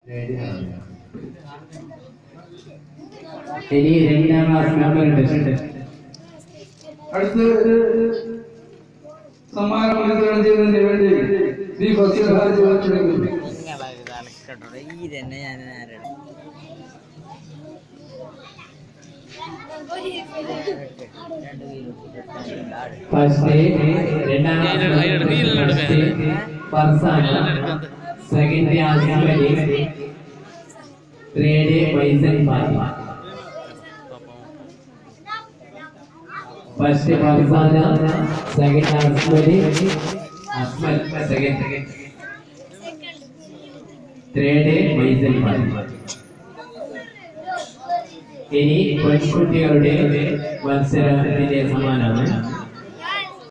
ഇനി രണ്ടാം class number ഉണ്ട്. അടുത്ത് സമ്മാനം വിതരണം ചെയ്യുന്നതിന് വേണ്ടി ശ്രീ ബഷീർഹാജി ക്ഷണിക്കുന്നു. ഫസ്റ്റ് രണ്ടാം Farsana, second Asifali, third Faisal Fathima. First Farsana, second Asifali, Asmal second, third Faisal Fathima. ഇനി പെൺകുട്ടികളുടെ മത്സരത്തിന്റെ സമ്മാനമാണ്.